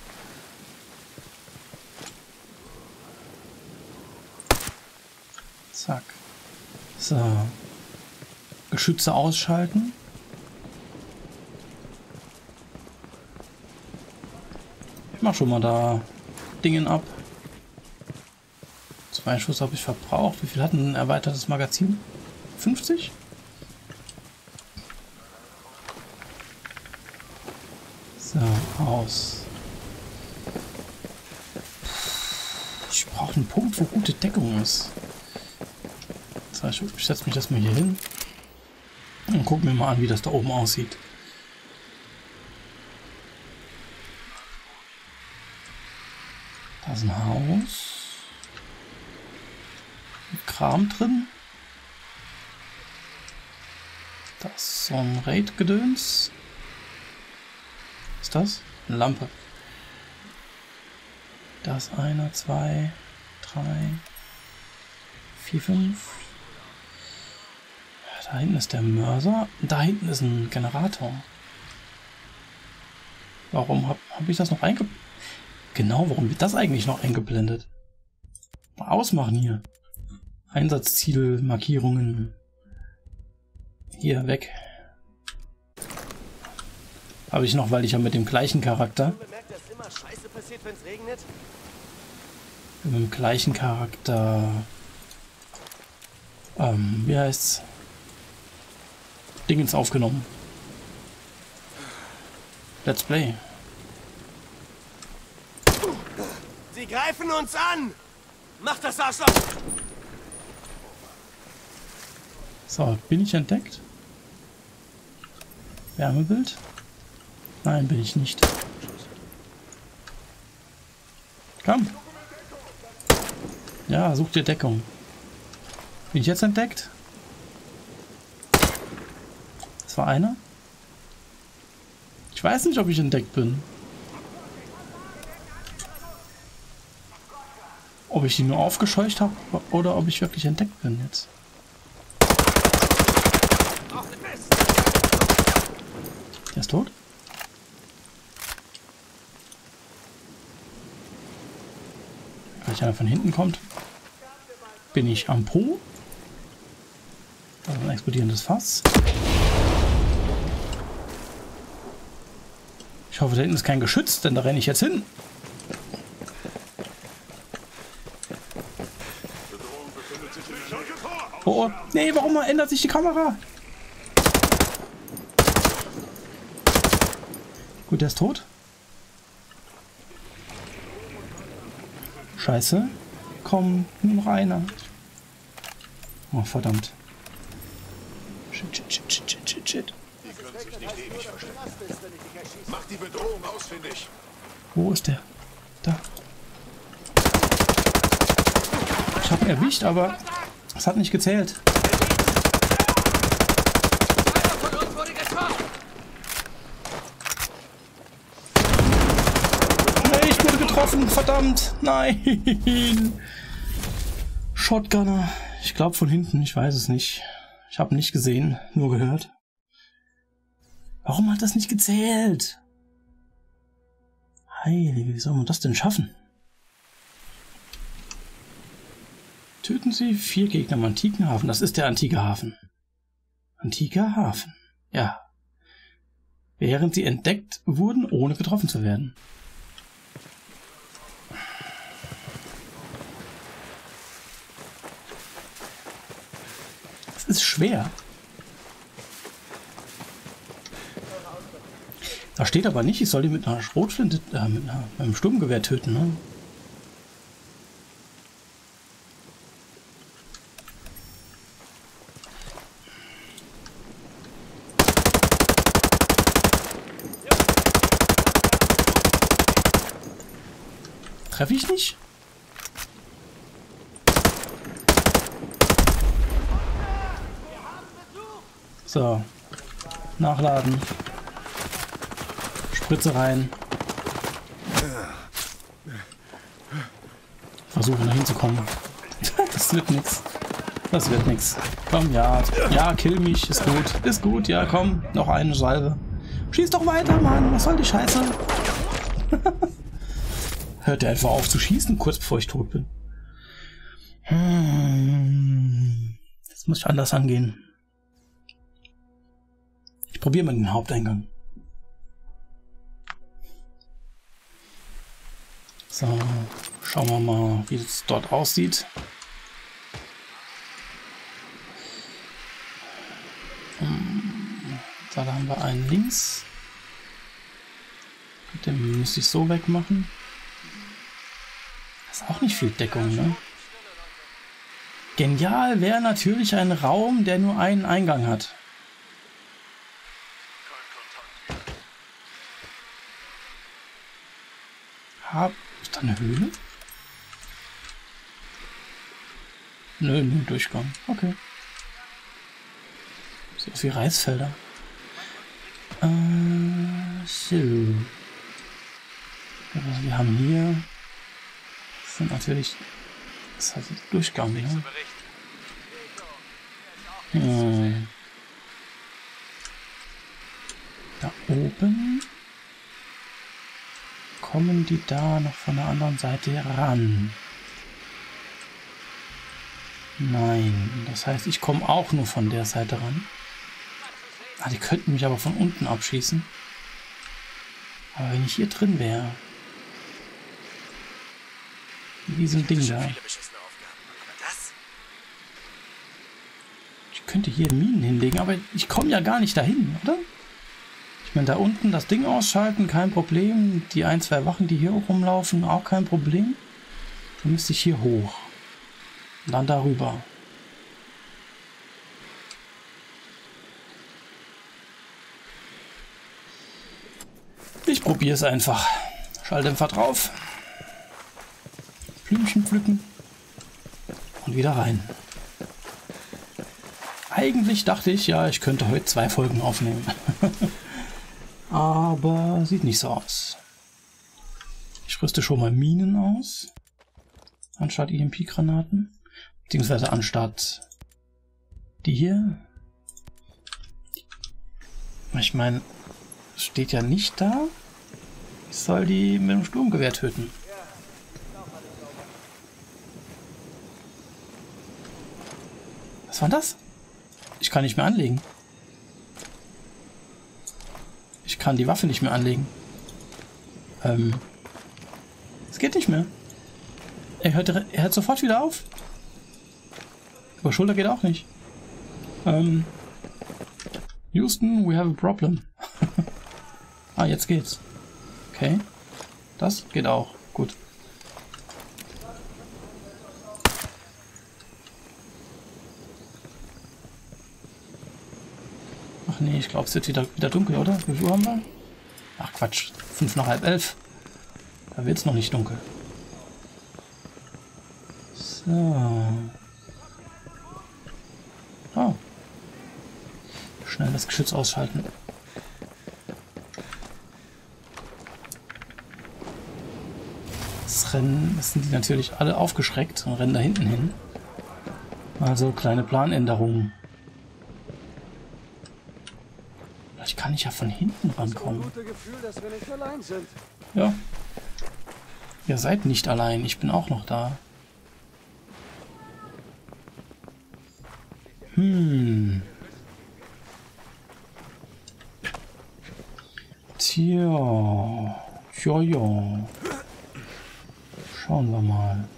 Zack. So. Geschütze ausschalten. Ich mach schon mal da Dingen ab. Zwei Schuss habe ich verbraucht. Wie viel hat ein erweitertes Magazin? fünfzig? So, aus. Ich brauche einen Punkt, wo gute Deckung ist. So, ich setze mich das mal hier hin. Und guck mir mal an, wie das da oben aussieht. Da ist ein Haus. Mit Kram drin. Da ist so ein Raid-Gedöns. Was ist das? Eine Lampe. Da ist einer, zwei, drei, vier, fünf. Da hinten ist der Mörser. Da hinten ist ein Generator. Warum habe hab ich das noch eingeblendet? Genau, warum wird das eigentlich noch eingeblendet? Mal ausmachen hier. Einsatzzielmarkierungen. Hier, weg. Habe ich noch, weil ich ja mit dem gleichen Charakter... Bemerkt, dass immer Scheiße passiert, wenn es regnet? Mit dem gleichen Charakter... Ähm, wie heißt's? Dingens aufgenommen. Let's Play. Sie greifen uns an! Mach das Arschloch! So, bin ich entdeckt? Wärmebild? Nein, bin ich nicht. Komm! Ja, such dir Deckung. Bin ich jetzt entdeckt? Das war einer? Ich weiß nicht, ob ich entdeckt bin. Ob ich die nur aufgescheucht habe oder ob ich wirklich entdeckt bin jetzt. Der ist tot? Wenn einer von hinten kommt, bin ich am Po. Da ist ein explodierendes Fass. Ich hoffe, da hinten ist kein Geschütz, denn da renne ich jetzt hin. Oh, oh. Nee, warum ändert sich die Kamera? Gut, der ist tot. Scheiße. Komm, nur noch einer. Oh, verdammt. Shit, shit, shit, shit, shit, shit. Die nicht ewig verstecken. Mach die Bedrohung ausfindig. Wo ist der? Da. Ich habe ihn erwischt, aber es hat nicht gezählt. Nee, ich wurde getroffen, verdammt. Nein. Shotgunner. Ich glaube von hinten, ich weiß es nicht. Ich habe nicht gesehen, nur gehört. Warum hat das nicht gezählt? Heilige, wie soll man das denn schaffen? Töten Sie vier Gegner im antiken Hafen. Das ist der antike Hafen. Antiker Hafen. Ja. Während sie entdeckt wurden, ohne getroffen zu werden. Das ist schwer. Da steht aber nicht, ich soll die mit einer Schrotflinte, äh, mit, einer, mit einem Sturmgewehr töten, ne? Treffe ich nicht? So. Nachladen. Spritze rein. Versuchen da hinzukommen. Das wird nix. Das wird nix. Komm, ja. Ja, kill mich. Ist gut. Ist gut. Ja, komm. Noch eine Salve. Schieß doch weiter, Mann. Was soll die Scheiße? Hört er einfach auf zu schießen, kurz bevor ich tot bin. Hm. Das muss ich anders angehen. Ich probiere mal den Haupteingang. So, schauen wir mal, wie es dort aussieht. Da haben wir einen links. Den müsste ich so wegmachen. Das ist auch nicht viel Deckung, ne? Genial wäre natürlich ein Raum, der nur einen Eingang hat. Hab ich da eine Höhle? Nö, nö, Durchgang. Okay. Sieht aus wie Reisfelder. Äh, so. Also wir haben hier. Das sind natürlich. Das heißt Durchgang, ja. Hm. Da oben. Kommen die da noch von der anderen Seite ran? Nein, das heißt, ich komme auch nur von der Seite ran. Ah, die könnten mich aber von unten abschießen. Aber wenn ich hier drin wäre... In diesem Ding da... Ich könnte hier Minen hinlegen, aber ich komme ja gar nicht dahin, oder? Ich meine, da unten das Ding ausschalten, kein Problem. Die ein, zwei Wachen, die hier rumlaufen, auch kein Problem. Dann müsste ich hier hoch. Und dann darüber. Ich probiere es einfach. Schalldämpfer drauf. Blümchen pflücken. Und wieder rein. Eigentlich dachte ich, ja, ich könnte heute zwei Folgen aufnehmen. Aber sieht nicht so aus. Ich rüste schon mal Minen aus. Anstatt E M P-Granaten. Beziehungsweise anstatt die hier. Ich meine, es steht ja nicht da. Ich soll die mit dem Sturmgewehr töten. Was war das? Ich kann nicht mehr anlegen. Ich kann die Waffe nicht mehr anlegen. Ähm. Es geht nicht mehr. Er hört, er hört sofort wieder auf. Aber Schulter geht auch nicht. Ähm. Houston, we have a problem. Ah, jetzt geht's. Okay. Das geht auch. Gut. Ach nee, ich glaube, es wird wieder, wieder dunkel, oder? Wie viel Uhr haben wir? Ach Quatsch, fünf nach halb elf. Da wird es noch nicht dunkel. So. Oh. Schnell das Geschütz ausschalten. Das Rennen, das sind die natürlich alle aufgeschreckt und rennen da hinten hin. Also kleine Planänderungen. Vielleicht kann ich ja von hinten rankommen. Ein gutes Gefühl, dass wir nicht allein sind. Ja. Ihr seid nicht allein, ich bin auch noch da. Hm. Tja. Ja, ja. Schauen wir mal.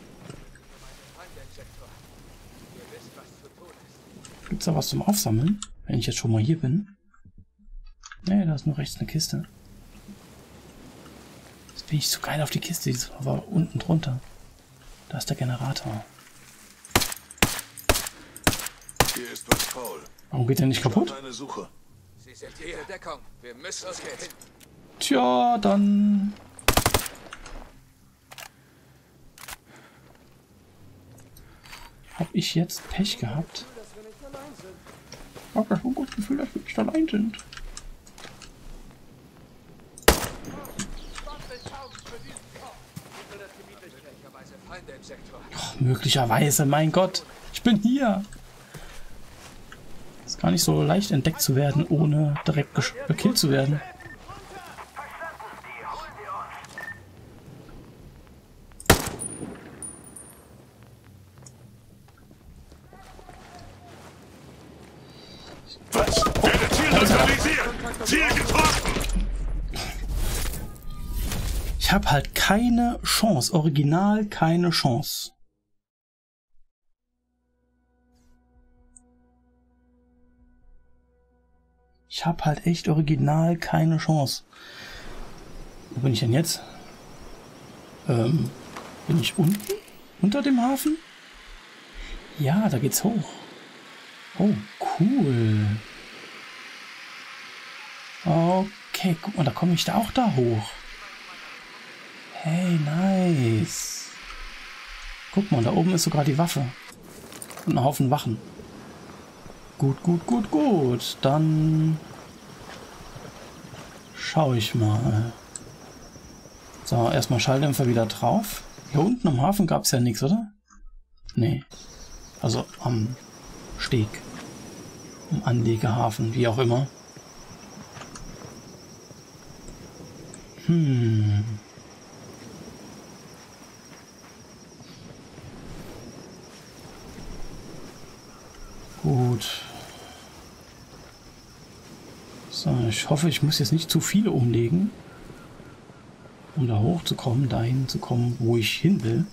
Gibt's da was zum Aufsammeln? Wenn ich jetzt schon mal hier bin. Nee, da ist nur rechts eine Kiste. Jetzt bin ich so geil auf die Kiste, die ist aber unten drunter. Da ist der Generator. Hier ist was faul. Warum geht der nicht kaputt? Eine Suche. Sie sind hier. Deckung. Wir müssen uns gehen. Tja, dann... Hab ich jetzt Pech gehabt? Ich hab ja schon ein gutes Gefühl, dass wir nicht allein sind. Oh, möglicherweise, mein Gott. Ich bin hier. Ist gar nicht so leicht entdeckt zu werden, ohne direkt gekillt zu werden. Was? Werde Ziel neutralisiert! Ziel getroffen! Ich habe halt keine Chance. Original keine Chance. Ich habe halt echt original keine Chance. Wo bin ich denn jetzt? Ähm, bin ich unten? Unter dem Hafen? Ja, da geht's hoch. Oh, cool. Okay, guck mal, da komme ich da auch da hoch. Hey, nice. Guck mal, da oben ist sogar die Waffe. Und ein Haufen Wachen. Gut, gut, gut, gut. Dann schaue ich mal. So, erstmal Schalldämpfer wieder drauf. Hier unten am Hafen gab es ja nichts, oder? Nee. Also am Steg. Am Anlegehafen, wie auch immer. Hm. Gut. So, ich hoffe, ich muss jetzt nicht zu viele umlegen, um da hochzukommen, dahin zu kommen, wo ich hin will.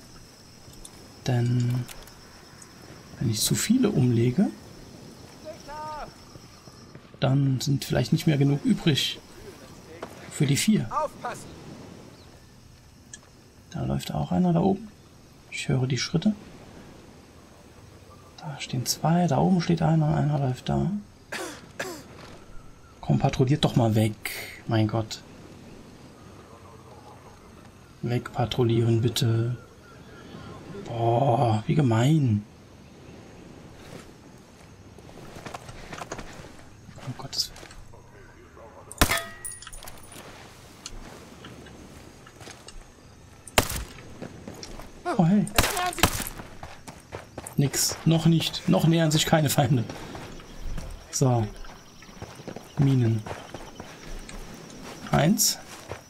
Denn wenn ich zu viele umlege, dann sind vielleicht nicht mehr genug übrig für die vier. Aufpassen! Da läuft auch einer da oben. Ich höre die Schritte. Da stehen zwei, da oben steht einer, einer läuft da. Komm, patrouilliert doch mal weg. Mein Gott. Weg patrouillieren, bitte. Boah, wie gemein. Um Gottes Willen. Oh, hey. Nix. Noch nicht. Noch nähern sich keine Feinde. So. Minen. Eins.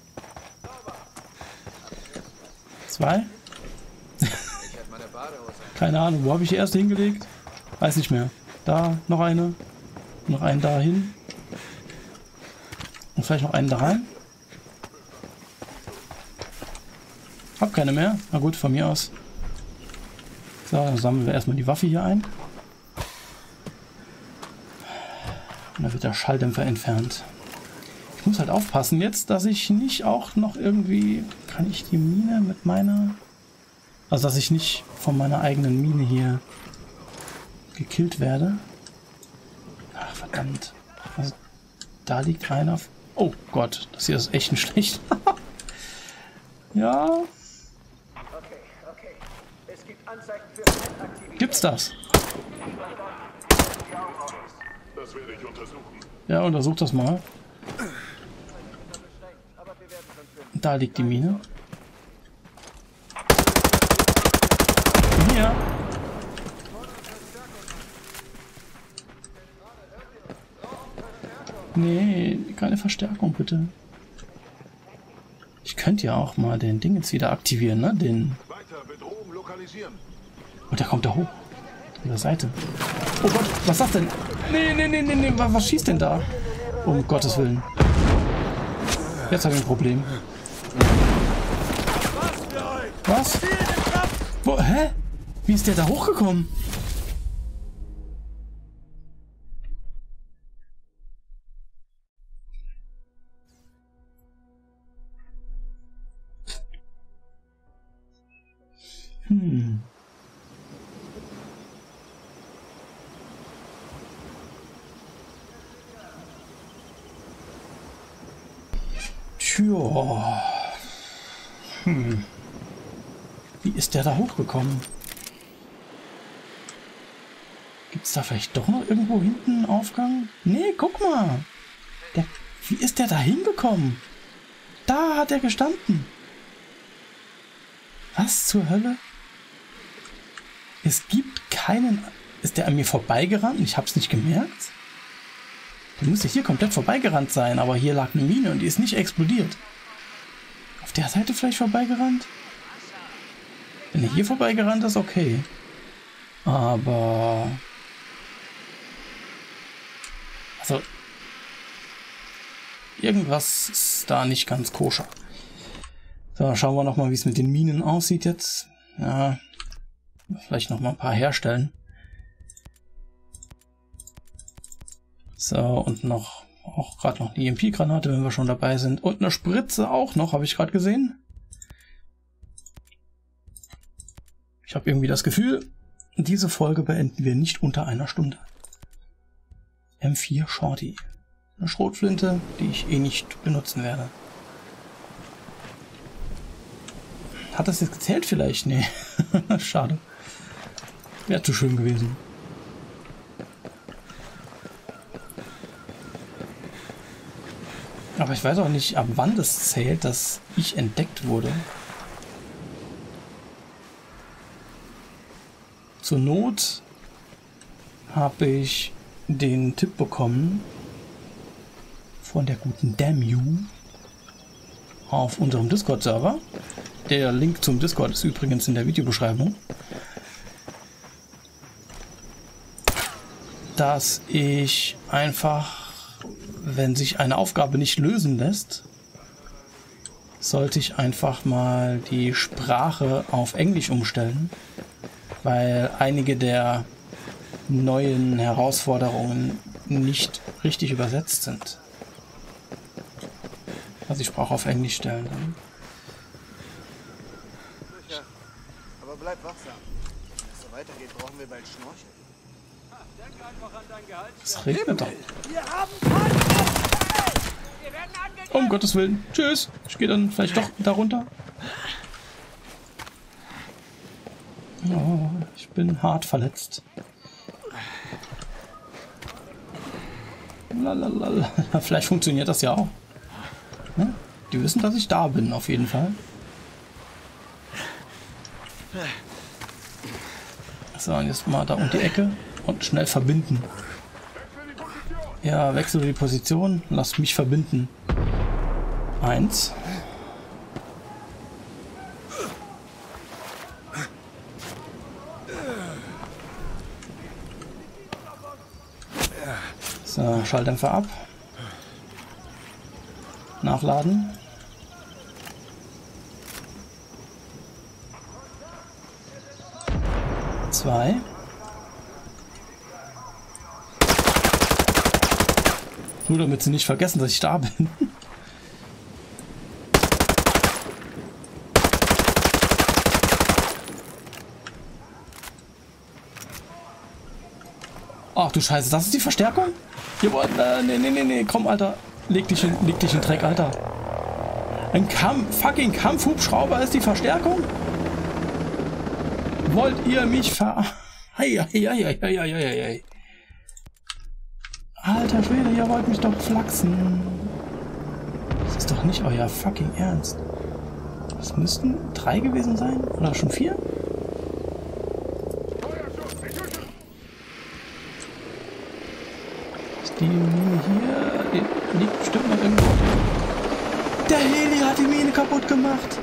Zwei. Keine Ahnung. Wo habe ich die erste hingelegt? Weiß nicht mehr. Da noch eine. Noch einen dahin. Und vielleicht noch einen da rein. Hab keine mehr. Na gut, von mir aus. So, dann sammeln wir erstmal die Waffe hier ein. Und dann wird der Schalldämpfer entfernt. Ich muss halt aufpassen jetzt, dass ich nicht auch noch irgendwie... Kann ich die Mine mit meiner... Also, dass ich nicht von meiner eigenen Mine hier gekillt werde. Ach, verdammt. Also, da liegt einer. Oh Gott, das hier ist echt nicht schlecht. Ja. Okay, okay. Es gibt Anzeigen für Feindaktivität. Gibt's das? Das werde ich untersuchen. Ja, untersuch das mal. Da liegt die Mine. Hier. Nee, keine Verstärkung, bitte. Ich könnte ja auch mal den Ding jetzt wieder aktivieren, ne? Den. Weiter Bedrohung lokalisieren. Und der kommt da hoch. Von der Seite. Oh Gott, was ist das denn? Nee, nee, nee, nee, nee. Was, was schießt denn da? Um Gottes Willen. Jetzt habe ich ein Problem. Was? Wo, hä? Wie ist der da hochgekommen? Hm. Tja. Hm. Wie ist der da hochgekommen? Gibt's da vielleicht doch noch irgendwo hinten einen Aufgang? Nee, guck mal. Der, wie ist der da hingekommen? Da hat er gestanden. Was zur Hölle? Es gibt keinen... Ist der an mir vorbeigerannt? Ich hab's nicht gemerkt. Der müsste hier komplett vorbeigerannt sein, aber hier lag eine Mine und die ist nicht explodiert. Auf der Seite vielleicht vorbeigerannt? Wenn er hier vorbeigerannt ist, okay. Aber... Also... Irgendwas ist da nicht ganz koscher. So, schauen wir nochmal, wie es mit den Minen aussieht jetzt. Ja, vielleicht nochmal ein paar herstellen. So, und noch, auch gerade noch eine E M P-Granate, wenn wir schon dabei sind. Und eine Spritze auch noch, habe ich gerade gesehen. Ich habe irgendwie das Gefühl, diese Folge beenden wir nicht unter einer Stunde. M vier Shorty. Eine Schrotflinte, die ich eh nicht benutzen werde. Hat das jetzt gezählt vielleicht? Nee. Schade. Wäre zu schön gewesen. Aber ich weiß auch nicht, ab wann das zählt, dass ich entdeckt wurde. Zur Not habe ich den Tipp bekommen von der guten Damn You auf unserem Discord-Server. Der Link zum Discord ist übrigens in der Videobeschreibung. Dass ich einfach, wenn sich eine Aufgabe nicht lösen lässt, sollte ich einfach mal die Sprache auf Englisch umstellen, weil einige der neuen Herausforderungen nicht richtig übersetzt sind. Also die Sprache auf Englisch stellen. Dann. Sicher. Aber bleib wachsam. Wenn es so weitergeht, brauchen wir bald Schnorcheln. Denk einfach an dein Gehalt. Es regnet doch. Wir haben Feinde! Wir werden angegriffen! Um Gottes Willen. Tschüss. Ich gehe dann vielleicht doch da runter. Oh, ich bin hart verletzt. Lalalala. Vielleicht funktioniert das ja auch. Ja, die wissen, dass ich da bin, auf jeden Fall. So, und jetzt mal da um die Ecke und schnell verbinden. Ja, wechsle die Position. Lass mich verbinden. Eins. So, Schalldämpfer ab. Nachladen. Zwei. Nur damit sie nicht vergessen, dass ich da bin. Ach du Scheiße, das ist die Verstärkung? Jawohl, äh, nee, nee, nee, nee, komm, Alter. Leg dich in, leg dich in Dreck, Alter. Ein Kampf, fucking Kampfhubschrauber ist die Verstärkung? Wollt ihr mich ver... Hei, hei, hei, hei, hei, hei, hei. Alter Schwede, ihr wollt mich doch flachsen. Das ist doch nicht euer fucking Ernst. Das müssten drei gewesen sein? Oder schon vier? Ist die Mine hier? Die liegt bestimmt noch irgendwo. Der Heli hat die Mine kaputt gemacht.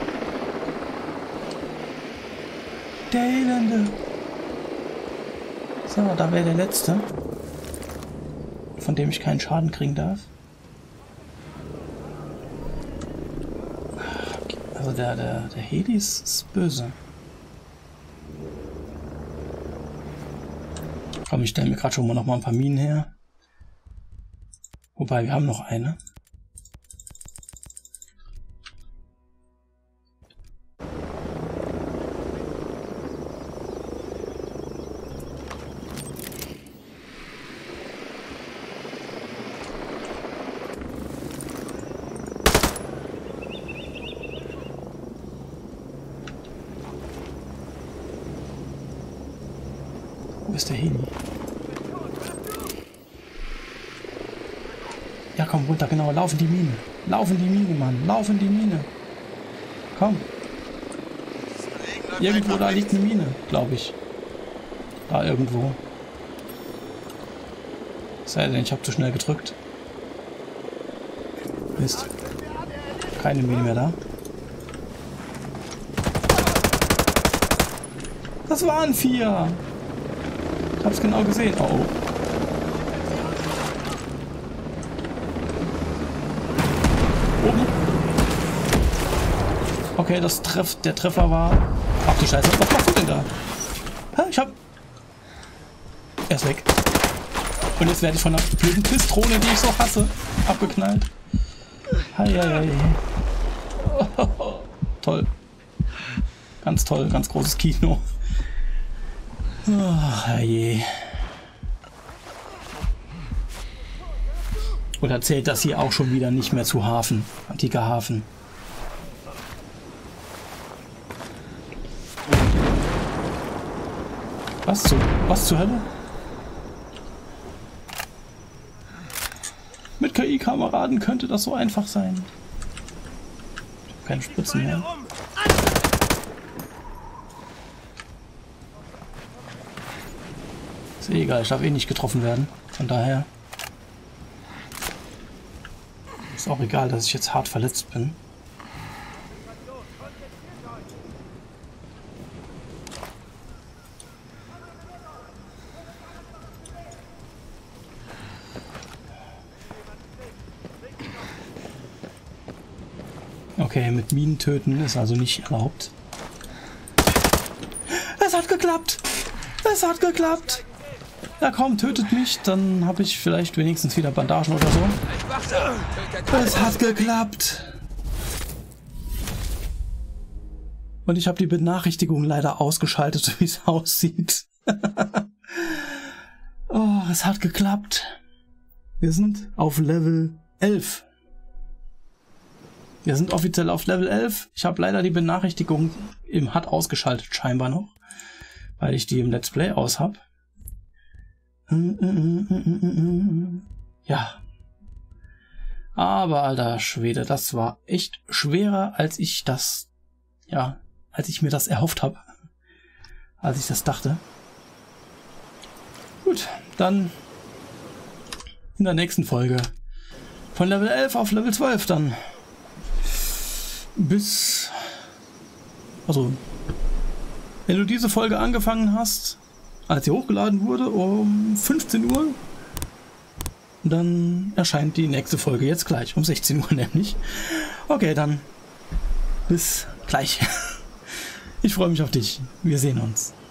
Der Elende. So, da wäre der letzte, von dem ich keinen Schaden kriegen darf. Also der, der, der Heli ist, ist böse. Komm, ich stelle mir gerade schon mal noch mal ein paar Minen her. Wobei, wir haben noch eine. Wo ist der Heli? Ja, komm runter, genau. Lauf in die Mine. Lauf in die Mine, Mann. Lauf in die Mine. Komm. Irgendwo da liegt eine Mine, glaube ich. Da irgendwo. Sei denn, ich habe zu schnell gedrückt. Mist. Keine Mine mehr da. Das waren vier. Ich hab's genau gesehen. Oh, oh. Oben. Okay, das Treff, der Treffer war... Ach du Scheiße, was machst du denn da? Hä, ich hab... Er ist weg. Und jetzt werde ich von einer blöden Pistrone, die ich so hasse, abgeknallt. Hei, hei, hei. Oh, toll. Ganz toll, ganz großes Kino. Oh, je. Oder zählt das hier auch schon wieder nicht mehr zu Hafen? Antiker Hafen. Was zu, was zur Hölle? Mit K I-Kameraden könnte das so einfach sein. Ich habe keine Spritzen mehr. Ist eh egal, ich darf eh nicht getroffen werden. Von daher ist auch egal, dass ich jetzt hart verletzt bin. Okay, mit Minen töten ist also nicht erlaubt. Es hat geklappt! Es hat geklappt! Ja komm, tötet mich, dann habe ich vielleicht wenigstens wieder Bandagen oder so. Es hat geklappt! Und ich habe die Benachrichtigung leider ausgeschaltet, so wie es aussieht. Oh, es hat geklappt. Wir sind auf Level elf. Wir sind offiziell auf Level elf. Ich habe leider die Benachrichtigung im H U D ausgeschaltet, scheinbar noch. Weil ich die im Let's Play aus habe. Ja. Aber alter Schwede, das war echt schwerer, als ich das, ja, als ich mir das erhofft habe. Als ich das dachte. Gut, dann in der nächsten Folge von Level elf auf Level zwölf dann. Bis, also, wenn du diese Folge angefangen hast, als sie hochgeladen wurde, um fünfzehn Uhr, dann erscheint die nächste Folge jetzt gleich, um sechzehn Uhr nämlich. Okay, dann bis gleich. Ich freue mich auf dich. Wir sehen uns.